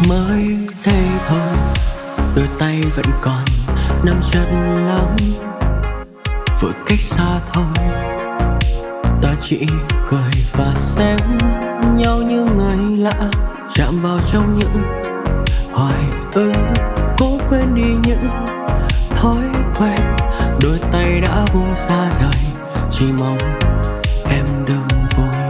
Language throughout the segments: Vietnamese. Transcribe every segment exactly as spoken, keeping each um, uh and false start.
mới đây thôi, đôi tay vẫn còn nắm chặt lắm, vừa cách xa thôi. Ta chỉ cười và xem nhau như người lạ, chạm vào trong những hoài ức, cố quên đi những thói quen. Đôi tay đã buông xa rời, chỉ mong em đừng vui.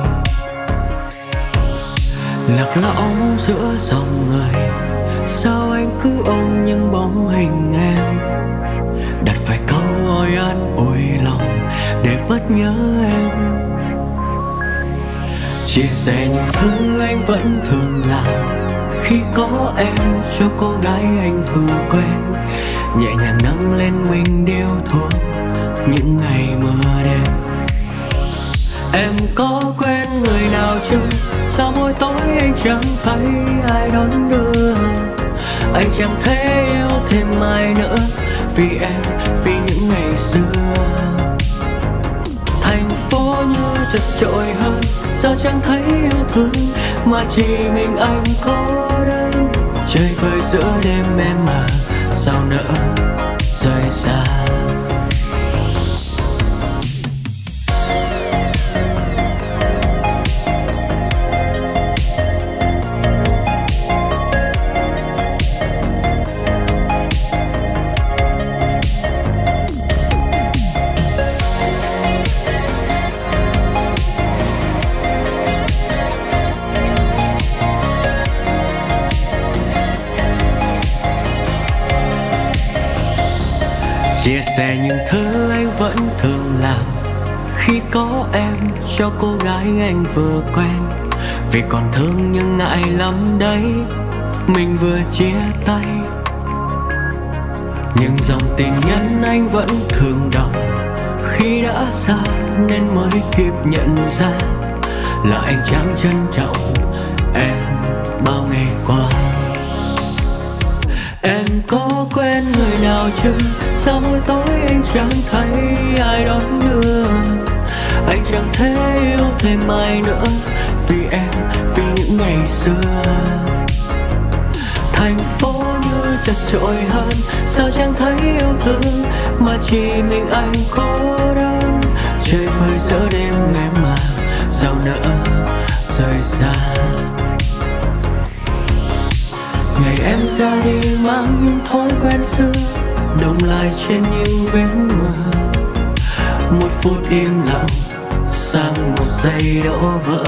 Lạc lõng giữa dòng người, sao anh cứ ôm những bóng hình em, đặt vài câu ôi an ủi lòng để bớt nhớ em. Chia sẻ những thứ anh vẫn thường làm khi có em cho cô gái anh vừa quen, nhẹ nhàng nâng lên mình điêu thuốc những ngày mưa đêm. Em có quen người nào chưa? Sao mỗi tối anh chẳng thấy ai đón đưa? Anh chẳng thể yêu thêm ai nữa vì em, vì những ngày xưa. Thành phố như chật chội hơn, sao chẳng thấy yêu thương mà chỉ mình anh cô đơn. Chơi vơi giữa đêm em mà sao nỡ rời xa. Chia sẻ những thứ anh vẫn thường làm khi có em cho cô gái anh vừa quen, vì còn thương nhưng ngại lắm đấy, mình vừa chia tay. Nhưng dòng tình nhân anh vẫn thường đọc khi đã xa nên mới kịp nhận ra là anh chẳng trân trọng em bao ngày qua. Em có quen người nào chưa? Sao mỗi tối anh chẳng thấy ai đón đưa? Anh chẳng thể yêu thêm ai nữa vì em, vì những ngày xưa. Thành phố như chật chội hơn, sao chẳng thấy yêu thương mà chỉ mình anh cô đơn. Chơi vơi giữa đêm em mà sao nỡ rời xa. Ngày em ra đi mang những thói quen xưa đông lại trên những vết mưa. Một phút im lặng sang một giây đổ vỡ.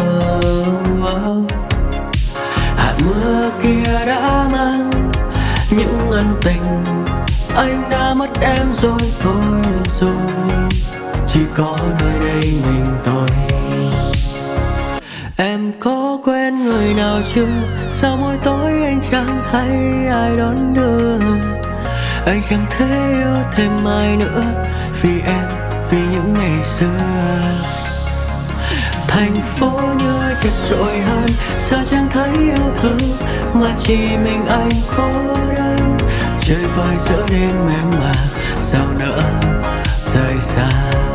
Hạt mưa kia đã mang những ân tình, anh đã mất em rồi thôi rồi, chỉ có nơi đây mình tôi. Em có quen người nào chưa? Sao mỗi tối anh chẳng thấy ai đón đưa? Anh chẳng thể yêu thêm ai nữa vì em, vì những ngày xưa. Thành phố như chật chội hơn, sao chẳng thấy yêu thương mà chỉ mình anh cô đơn. Chơi vơi giữa đêm em mà sao nỡ rời xa.